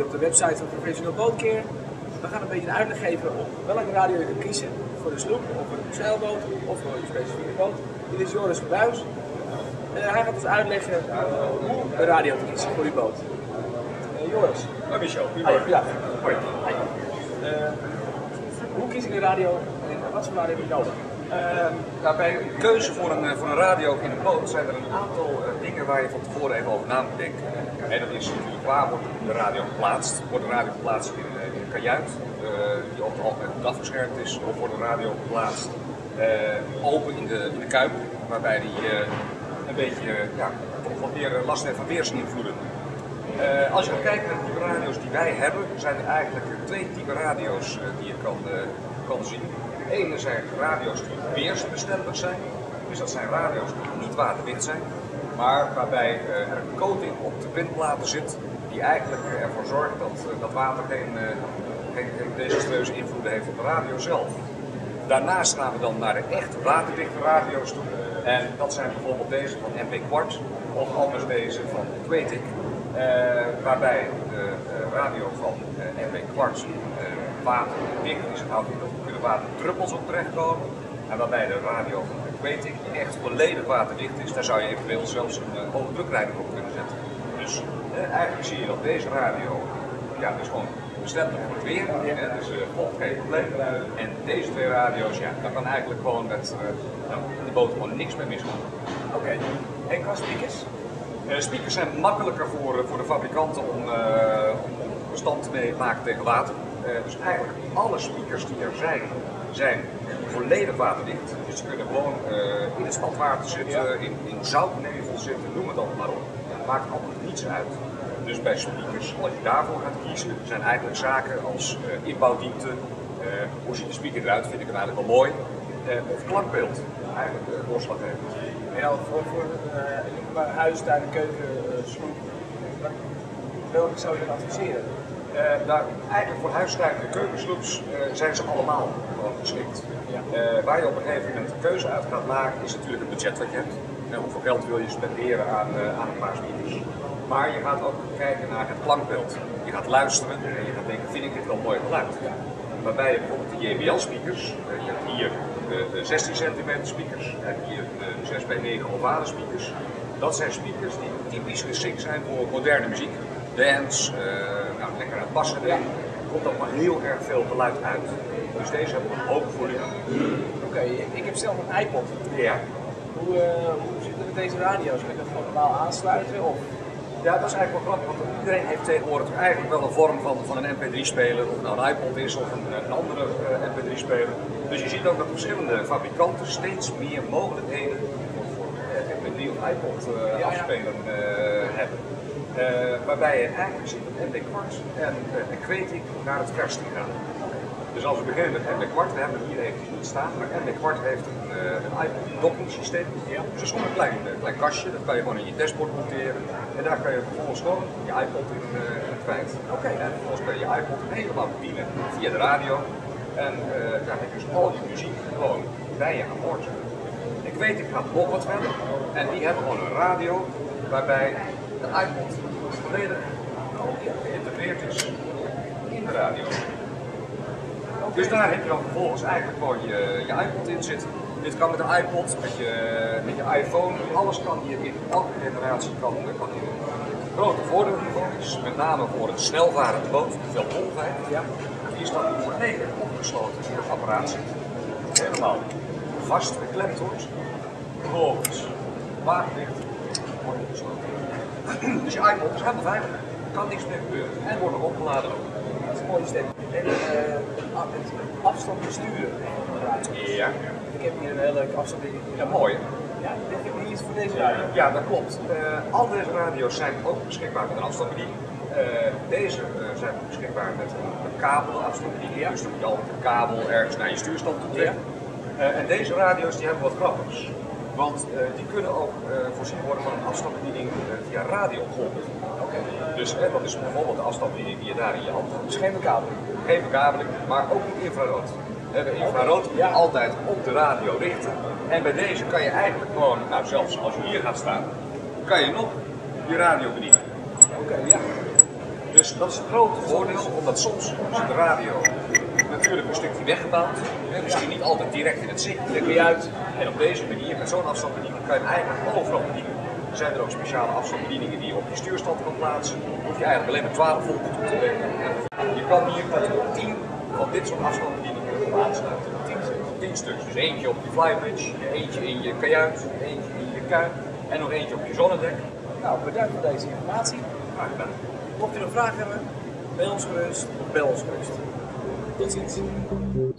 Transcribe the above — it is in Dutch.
je op de website van Professional Bootkeer. We gaan een beetje een uitleg geven op welke radio je kunt kiezen voor de sloep, of voor de zeilboot, of voor een specifieke boot. Dit is Joris Buijs. Hij gaat ons uitleggen hoe een radio te kiezen voor je boot. Joris. Hoi Michel, goedemorgen. Hoi. Hoe kies ik een radio en wat voor radio heb je nodig? Bij een keuze voor een radio in een boot zijn er een aantal dingen waar je van tevoren even over na moet denken. En dat is natuurlijk waar wordt de radio geplaatst. Wordt de radio geplaatst in een kajuit, die op het algemeen goed afgeschermd is, of wordt de radio geplaatst open in de kuip, waarbij die een beetje wat meer last heeft van weersinvloeden. Als je gaat kijken naar de type radio's die wij hebben, zijn er eigenlijk twee typen radio's die je kan zien. De ene zijn radio's die weersbestendig zijn, dus dat zijn radio's die niet waterdicht zijn, maar waarbij er een coating op de windplaten zit die eigenlijk ervoor zorgt dat water geen desastreuze invloeden heeft op de radio zelf. Daarnaast gaan we dan naar de echt waterdichte radio's toe en dat zijn bijvoorbeeld deze van MP Quart of anders deze van Quatic. Waarbij de radio van MP Quart waterdicht is, houdt in dat er kunnen waterdruppels op terechtkomen. En waarbij de radio van Quatic echt volledig waterdicht is, daar zou je eventueel zelfs een hoge drukreiniger op kunnen zetten. Dus eigenlijk zie je dat deze radio is gewoon bestendig voor het weer, dus vocht geen probleem. En deze twee radio's, daar kan eigenlijk gewoon met de boot gewoon niks mee misgaan. Oké. En qua speakers? Speakers zijn makkelijker voor de fabrikanten om bestand te maken tegen water. Dus eigenlijk alle speakers die er zijn volledig waterdicht. Dus ze kunnen gewoon in het spatwater zitten, in zoutnevel zitten, noem het allemaal maar op. Het maakt allemaal niets uit. Dus bij speakers, als je daarvoor gaat kiezen, zijn eigenlijk zaken als inbouwdiepte, hoe ziet de speaker eruit, vind ik hem eigenlijk wel mooi, of klankbeeld, eigenlijk doorslaggevend. En dan voor huis, tuin, keuken, sloep, welke zou je dan adviseren? Eigenlijk voor huistuin en keukensloeps zijn ze allemaal gewoon geschikt. Waar je op een gegeven moment de keuze uit gaat maken is natuurlijk het budget wat je hebt. Hoeveel geld wil je spenderen aan een paar speakers. Maar je gaat ook kijken naar het klankbeeld. Je gaat luisteren en je gaat denken, vind ik dit wel mooi geluid? Waarbij je bijvoorbeeld de JBL speakers, je hebt hier de 16 cm speakers, je hebt hier de 6 bij 9 ovale speakers. Dat zijn speakers die typisch geschikt zijn voor moderne muziek. Dance, lekker aan het bassen erin. Er komt ook maar heel erg veel geluid uit. Dus deze hebben een hoog volume. Oké, ik heb zelf een iPod. Ja. Hoe zit het met deze radio's? Kun je dat gewoon normaal aansluiten? Of? Ja, dat is eigenlijk wel grappig, want iedereen heeft tegenwoordig eigenlijk wel een vorm van een MP3-speler, of het nou een iPod is of een andere MP3-speler. Dus je ziet ook dat verschillende fabrikanten steeds meer mogelijkheden voor MP3 of iPod afspelen hebben. Waarbij je eigenlijk ziet dat MP Quart en Quatic naar het verste gaan. Dus als we beginnen met MP Quart, we hebben het hier even niet staan, maar MP Quart heeft een iPod docking systeem. Dus dat is gewoon een klein kastje, dat kan je gewoon in je dashboard monteren. En daar kan je vervolgens gewoon je iPod in kwijt. En vervolgens kan je je iPod helemaal bedienen via de radio. En daar heb je dus al je muziek gewoon bij je aan boord. Ik weet, ik ga nog wat verder. En die hebben gewoon een radio waarbij de iPod volledig geïntegreerd is in de radio. Dus daar heb je dan vervolgens eigenlijk gewoon je iPod in zitten. Dit kan met een iPod, met je iPhone, alles kan hier in. Elke generatie kan hier. Het grote voordeel hiervan is met name voor een snelvarende boot, veel golfheid, die is dan volledig opgesloten in het apparaat zit. Helemaal vast geklemd wordt, vervolgens waterdicht, wordt opgesloten. Dus je iPod is helemaal veilig, er kan niks meer gebeuren en wordt nog opgeladen. Dat is een mooie stem. En het afstand besturen. Ja. Ik heb hier een hele leuke afstand. Ja, mooi. Ja, dit heb ik hier voor deze radio. Ja, dat klopt. Al deze radio's zijn ook beschikbaar met een afstandsbediening. Deze zijn beschikbaar met een kabelafstandsbediening. Dus dan moet je altijd een kabel ergens naar je stuurstand toe trekken. En deze radio's die hebben wat grappigs. Want die kunnen ook voorzien worden van een afstandsbediening via radiogolven. Dus dat is bijvoorbeeld de afstandsbediening die je daar in je hand hebt. Dus geen bekabeling? Geen bekabeling, maar ook niet infrarood. De infrarood moet je altijd op de radio richten. En bij deze kan je eigenlijk gewoon, nou zelfs als je hier gaat staan, kan je nog je radio bedienen. Oké, ja. Dus dat is het grote voordeel, omdat soms is de radio natuurlijk een stukje weggebouwd. Misschien niet altijd direct in het zicht, leg je uit. En op deze manier, met zo'n afstandsbediening, kan je hem eigenlijk overal bedienen. Er zijn er ook speciale afstandsbedieningen die je op je stuurstand kan plaatsen. Dan hoef je eigenlijk alleen maar 12 volt toe te leggen. Je kan hier 10 van dit soort afstandsbedieningen aansluiten. 10 stuks. Dus eentje op je flybridge, eentje in je kajuit, eentje in je kuip en nog eentje op je zonnedek. Nou, bedankt voor deze informatie. Graag gedaan. Mocht u nog vragen hebben, mail ons gerust of bel ons gerust. Tot ziens.